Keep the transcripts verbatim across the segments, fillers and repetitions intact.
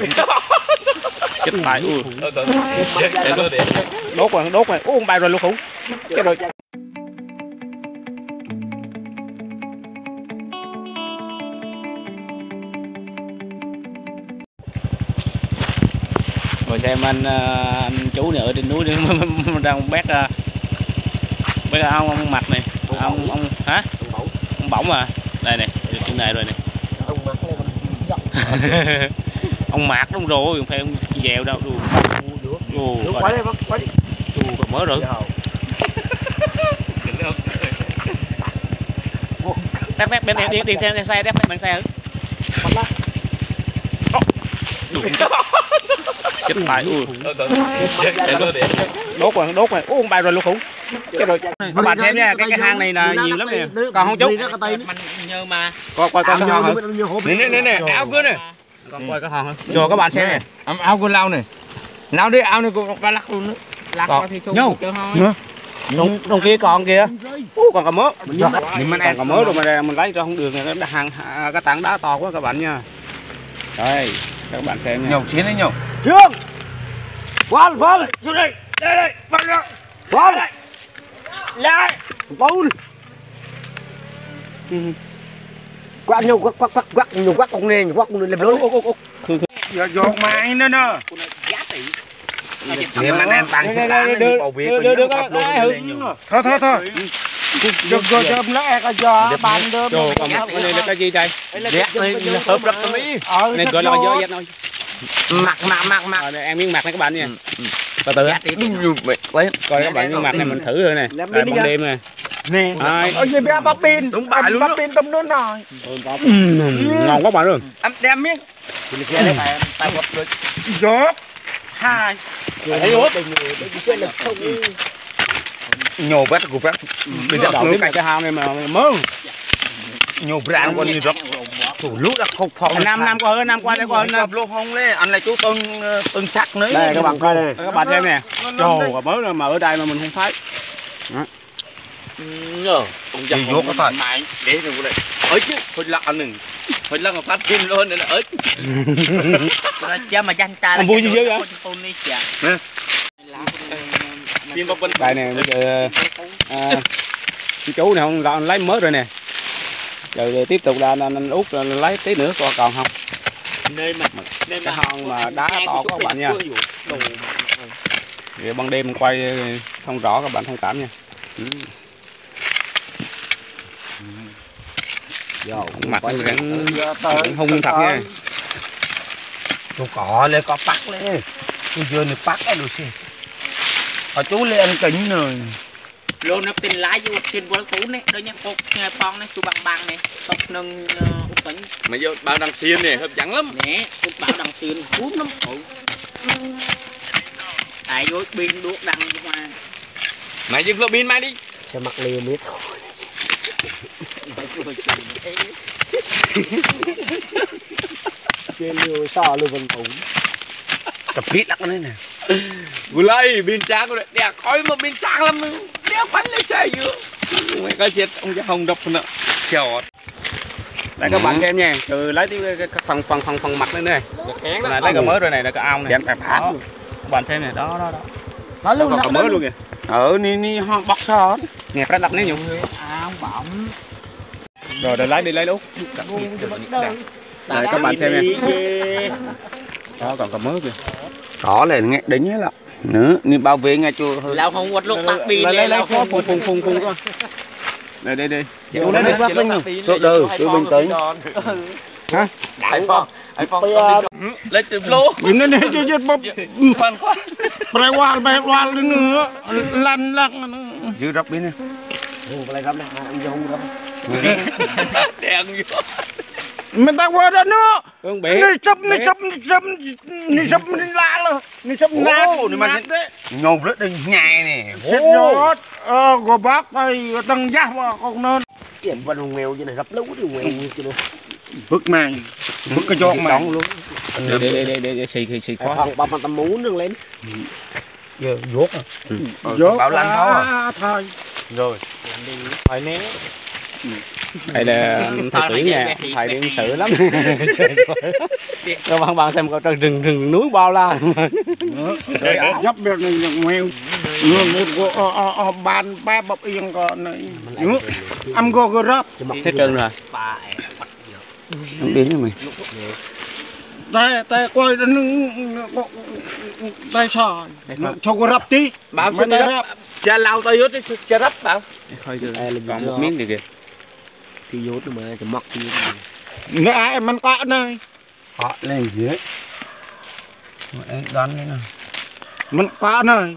chết phải ui đốt rồi đốt rồi uống bay rồi luôn khủng cái rồi rồi xem anh, anh chú này ở trên núi đang bét bét ông ông mặt này ông ông hả ông bổng mà đây này chuyện này rồi này ông mạc đúng rồi không phải ông dèo đâu đùa đùa quá đây quá đi đùa mới rồi đép đép bên đi đi xe xe đép bên xe chết phải ui đốt rồi đốt rồi uống bay rồi luôn khủng cái rồi các bạn xem nha cái cái hang này là nhiều lắm nè còn không chút nhờ mà coi coi coi cái hòn nè nè nè áo cứ nè con coi cái hòn rồi các bạn xem nè áo con lao này lao đi áo này cũng ba lắc luôn nữa lắc thì chung đồng đồng kia còn kìa còn cả mớ mình ăn cả mớ rồi mà mình lấy cho không được này nó hàng cái tảng đá to quá các bạn nha đây các bạn xem nha nhậu chiến đấy nhậu trương quán quán xuống đây đây đây bắt được quán lại lại bốn quán nhiều quắc quắc quắc quắc nhiều quắc con này quắc con này làm lớn giờ giọt mai nữa nè niệm anh em tăng cái đá nó bầu việt đưa đưa cái thôi thôi thôi được rồi cho nó e cái giò bàn đưa còn cái này là cái gì đây dép này hớp rất mỹ này gọi là gió dép thôi mặt mặt mặt mặt em miếng mặt này các bạn nha từ từ lấy coi các bạn miếng mặt này mình thử rồi nè ban đêm nè nè ôi gì bé bắp pin đúng bài luôn bắp pin tôm nước rồi ngon quá bạn luôn anh đem miếng tay quật được gió hai thấy út nhổ vét của vét bây giờ đổ cái cái hào này mà mơ nhổ brand con như rất thủ lút đã không phòng năm năm qua hơn năm qua đây qua hơn luôn không đấy anh lại chú từng từng sắc nữa đây các bạn coi đây các bạn xem nè trời và mới mà ở đây mà mình không thấy nhờ ông già vô có phải mày để đừng có đây ấy chứ thôi lắc anh đừng thôi lắc mà phát pin luôn nữa là ấy cha mà danh ta là vui như vậy đây nè bây giờ chú này không là lấy mới rồi nè rồi tiếp tục là anh út lấy tí nữa còn còn không nơi mà cái hòn mà đá to các bạn nha ban đêm quay không rõ các bạn thông cảm nha mặt vẫn hung thật nha tôi cọ lên có bắt lên tôi vừa này bắt cái đồ xì ở chú lên ăn kính rồi luôn nó tin lái vô tin vô tú này đôi nhá cột nghe phong này chú bằng bằng này tóc nâng út kính mà vô bao đằng xiên này hấp dẫn lắm nè út bao đằng xiên cuốn lắm tại vô pin đuốc đằng mà mày dừng pin mai đi cho mặt liều biết thôi trên liều so luôn vẫn ổn tập pít lắc lên nè vừa lấy pin sáng rồi đẹp khói mà pin sáng lắm đeo bánh lấy xe vừa mấy cái chết ông cha hồng đập nữa chèo đây các bạn xem nha từ lấy cái phần phần phần phần mặt lên này là lấy cái mới rồi này là cái ao này các bạn xem này đó đó đó nó luôn nó mới luôn kìa ở ni ni họ bóc sao nghe phải đặt nếu nhiều ao bỏng rồi rồi lấy đi lấy lúc đây các bạn xem nha đó còn còn mới kìa đó là nghe đính hết là nữa ni bảo vệ nghe chưa lao không quật lúc tắt pin lấy lấy phun phun phun phun phun coi đây đây đây chú lấy phát lên nhiều số đời chú bình tĩnh hả đại phong đại phong lấy chụp lô nhìn nó này chưa chưa bóp phần quá bay qua bay qua lên nữa lăn lăn giữ rập bên này lấy rập này anh không rập đèn vô mình ta qua đó nữa này sắp này sắp này sắp này sắp này lá rồi này sắp nát nát đấy nhồi rất đừng nhai nè xếp gió của bác đây tăng giá mà con nên tiền vào đồng nghèo như này gặp lũ thì nghèo như thế này bức mày bức cái giọt mày luôn để để để để xì xì xì khó ba phần tầm muốn nâng lên giờ dốt à dốt bảo lanh thôi thôi rồi phải né Đây là thầy tuyển nha, thầy điện sự lắm. Các bạn bạn xem coi rừng rừng núi bao la. Dấp được này mèo một bàn ba bọc yên còn này ăn go go rắp Hết trơn rồi. Không đến rồi mày. tay tay quay nó tay sò cho go rắp tí bảo xin rắp cha lao tay vô cha rắp bảo còn một miếng này kìa thì vô mà cho mọc thì nó ai mình có này họ lên dưới đón cái nào mình có này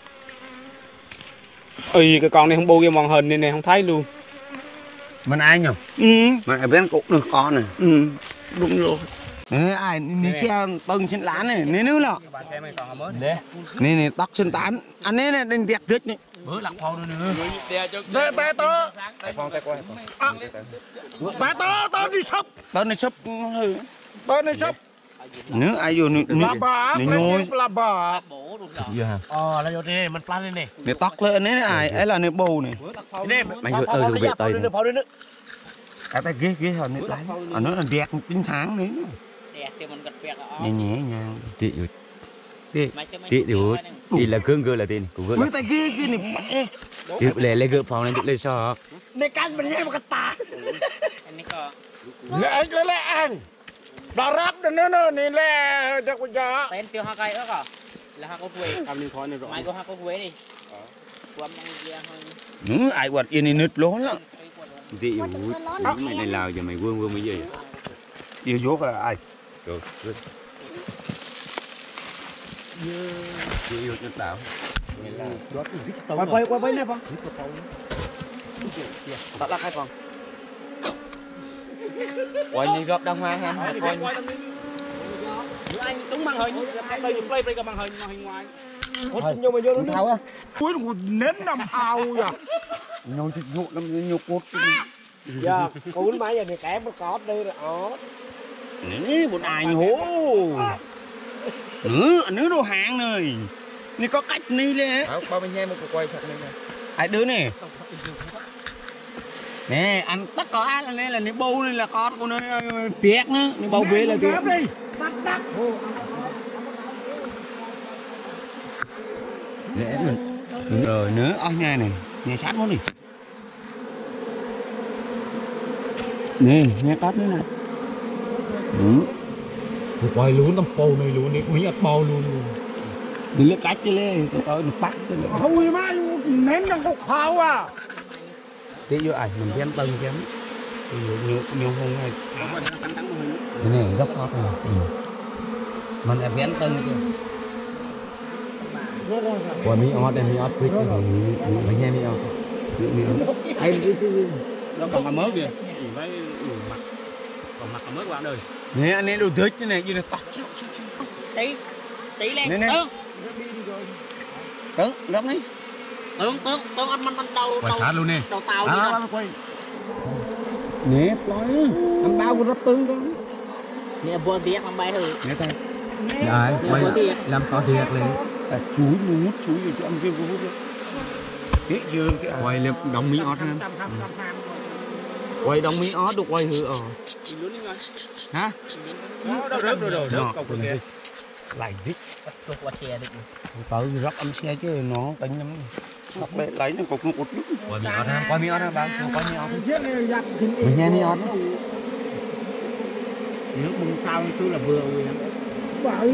Ui cái con này không bô cái màn hình này này không thấy luôn. mình ai nhỉ ừ mà ở bên cũng được con này ừ đúng rồi nè ai nè xe tầng trên lá này nè nữa là nè nè tóc trên tán anh ấy này đừng đẹp tuyệt này bữa lặng phong nữa đây tay to tay to to đi sấp to đi sấp to đi sấp nữa ai vô nữa nữa nhồi là bà ờ là vô đây mình plan lên nè để tóc lên đấy ai ấy là nè bầu này mày vừa ơi về tay cái tay ghê ghê hơn nữa lái ở nó là đẹp tính tháng đấy nhẹ nhẹ nha Chị Chị Chị điều Chị là gương gương là tiền của gương với tay ghê ghê này Chị lệ lệ gương phòng này chị lệ sao này canh mình nghe một cái tà lệ anh lệ anh đò ráp nữa nữa này lệ được bây giờ tên tiêu hoa cây đó cả là hoa có quế mày có hoa có quế đi quắm nữa ai quạt yên này nứt lố lắm Chị yếu mày này lào giờ mày vương vương mấy gì điều dốt là ai Rồi Chị yếu nhất đảo quay quay quay quay nè con đặt lắc hai phòng Quay đi rót đông hoa ha Quay Anh đúng màn hình, đây dùng play play cái màn hình màn hình ngoài. nhưng mà vô nó tháo á cuối cùng nến nằm ao vậy nhồi thịt nhục nằm nhục cốt giờ cuốn máy giờ này kém nó có đây rồi ó nè bọn ai hố nữa nữa đồ hàng này này có cách đi đấy bao bên nhem một quay sạch này ai đứa này nè anh tất cả ai là này là này bầu này là con của nó tiếc nữa này bầu bế là tiếc đi tắt tắt Lẽ mình rồi nữa ở nhà này nhà sát luôn đi nè nhà cát nữa này ừ. quay luôn tầm bầu này luôn đi mấy ắt bầu luôn đừng lấy cách chứ lên tôi tôi được bắt thôi mà ném trong cục khao à Chị vô ảnh mình đem tầng kém nhiều nhiều nhiều hôm nay Cái này gấp khó này Mình là vén tầng chứ Quả mi ót đây mi ót quýt rồi mấy nghe mi ót mi ót Hay đi chứ. Nó còn mà mới kìa. Chỉ phải mặt. Còn mặt là mới qua đời. nè anh ấy đồ thích như này như là tóc tí tí lên nè nè tướng tướng gấp đi tướng tướng tướng anh mình đầu Quay sát luôn nè đầu tàu đi à, rồi quay nè nói anh bao của rất tướng con nè vừa tiếc làm bay hử nè tay Đấy, quay làm to thiệt lên à, chuối nó chuối gì cho ăn kia vô hút thế dương thế à Quay lên đóng mi ót ha Quay đóng mi ót được quay hư ờ hả Đâu rớt rồi rồi rớt cầu kìa. lại thích chuột qua chè được tới rất âm xe chứ nó tính lắm nó bể lấy nó cục nó cục nước Quay mi ót ha, quay mi ót ha bạn, quay mi ót mình nghe mi ót Nước bung sao như là vừa rồi lắm. vậy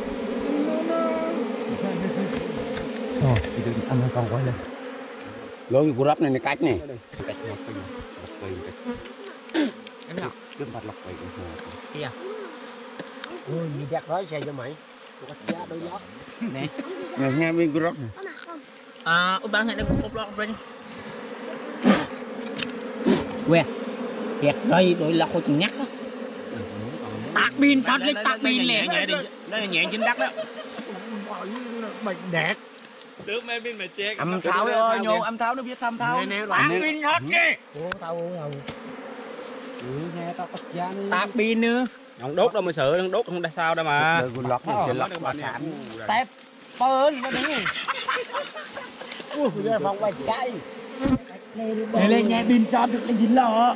Thôi, đi đi ăn con quay lên lối của rắp này này cách này Cách lọc quay lọc quay cái nào Trước mặt lọc quay kia ôi gì đẹp nói xe cho mày giá đôi lót nè nghe nghe bên của rắp này à ông bạn hãy đừng cục lọt bên quẹt kẹt đây đôi lọc của chừng nhắc đó tạc pin sát lên tạc pin liền Nhẹ đi. Đây là nhẹ chính đắc đó. bệnh đẹp Tướng mấy bên mà che. âm tháo ơi nhô âm tháo nó biết thăm tháo tạc pin hết đi ủa tao đâu nghe tao bắt giá nữa tạc pin nữa Không đốt đâu mà sợ, đốt không đã sao đâu mà. đời của lọc này Ờ, thì nói lọc được bà bạn sản tép bơn nó đi ui giờ phòng quay chạy Để lên nghe pin shop được lên chín lọ.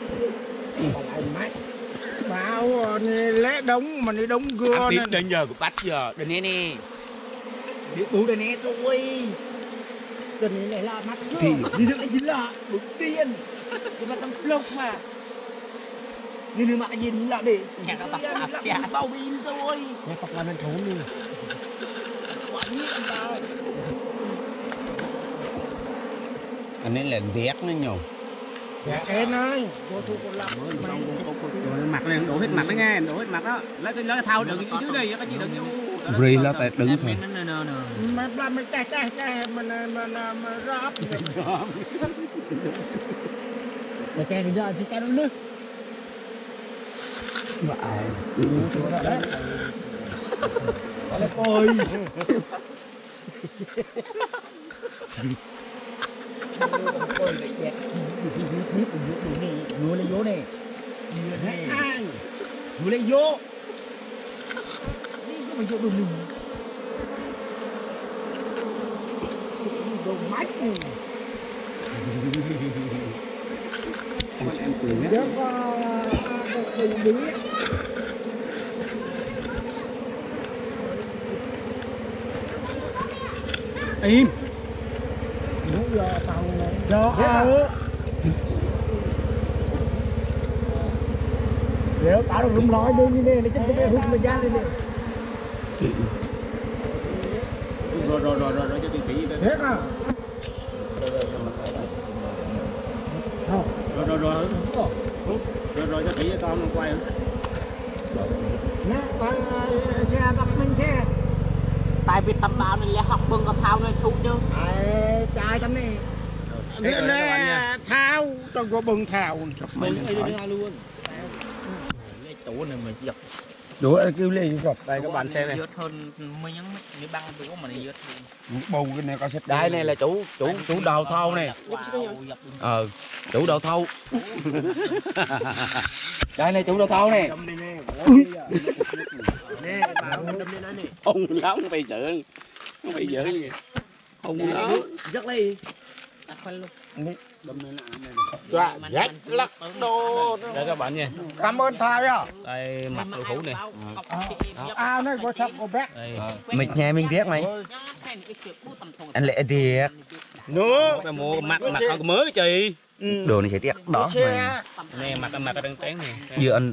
Bảo lẽ đống mà đi đống gưa biết đến giờ của bắt giờ đến nè nè Đi bú đây nè tôi. Đừng này là mắt thì đi được lên chín lọ. Đúng tiền. Nhưng mà tăng lộc mà. Đi nữa mà nhìn lại đi. Nhà nó tập tập chả. Bao pin tôi. Nhà tập làm nên thú đi. anh ấy là đét nó nhổ Cái này. Mặt này đổ hết mặt đó nghe, đổ hết mặt đó. Lấy cái lấy cái thau đựng cái dưới đây, cái gì đựng vô. Ri nó tại đứng thôi Mà làm mấy cái cái cái mà mà mà rót. Để cái đi ra chỉ cái nó nước. Ôi. Ngồi lên vô này. Ngồi lên vô. Đi cho mình vô đồ mình. Đồ mách này. Em cười nhé. Được được sự bí. Im. Đúng giờ tao cho ao. Nếu tao được rung nói đương như này để cho tôi hút thời gian đi nè. Rồi rồi rồi rồi cho tiền phí đây. Hết à? Rồi rồi rồi. Rồi rồi cho phí con nó quay. Nè, xe tập mình xe. Tại vì tầm bao này là học bưngกับthao này sụp chứ. Ai trai tấm này. Nè nè thao, tao có bưng thao. Mình đi đi luôn. Cái tủ này mà giật. đủ kêu lên rồi Đây các bạn xem này. Dớt hơn mấy nhắn cái băng tủ mà này dớt hơn. bầu cái này có xếp đây này là chủ chủ chủ đầu thâu này ờ chủ đầu thâu đây này chủ đầu thâu này Ông lắm phải sợ. Không phải giỡn gì. Ông lắm. Rất đi. Đặt khoai luôn. Dạ, rách lắc đồ. Đây các bạn nha. Cảm ơn thầy à. Đây mặt đồ thủ này. À này có sắp có bé. Đây. mình nghe mình biết mày anh lệ điệt Nữa. Cái mua mặt mặt con mới chị. đồ này sẽ tiếc đó mày Nè mặt mặt cái đăng tén này. vừa anh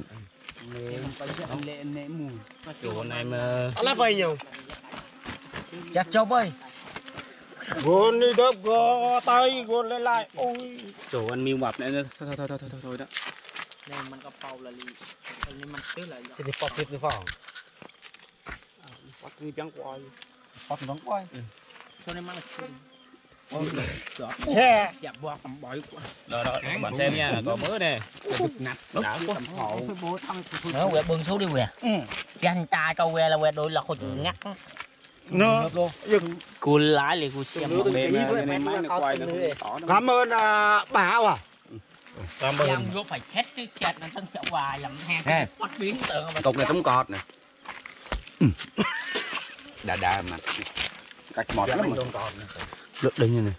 Chỗ này mà Là vậy nhiều. chắc chốc ơi Gôn đi đớp gò tay gôn lên lại. Ôi. chỗ ăn miêu mập này thôi thôi thôi thôi thôi thôi đó. Này mình có bầu là gì? Này mình tức là Thì bọc tiếp đi phòng. Bọc đi trắng quay. bọc nó quay cho nên mang Xe. chạm vào cầm bỏi quá. Đó đó các bạn xem nha, có mớ nè. Nặt đã quá. Nó quẹt bưng số đi quẹt. Chanh ta cho quẹt là quẹt đôi là khôi ngắt. Nữa. Cô lái liền cô xem một Đêm này máy nó quay nó tỏ nó. Cảm ơn bà à. Cảm Làm ơn. vô phải chết cái chẹt nó tăng chậu hoài làm hàng bắt biến tượng mà cục này tấm cọt nè đà đà mà cách mọt lắm mà lượt đi như này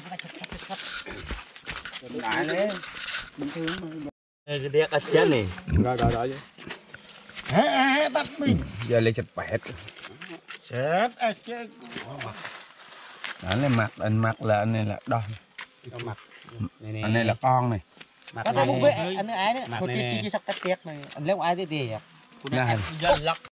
đại đấy cái đét ở chết này Rồi rồi rồi. Hé hé bắt mình. giờ lấy chụp bẹt Chết à chết. anh này mặt anh mặt là anh này là đo Mặt. Này nè. anh này là con này Mặt Tao này không nè. biết anh ấy đấy. Mặt Cô này kia nè. kia sắp cắt tiết này. Anh lấy ai thế thì à? này Dân lắc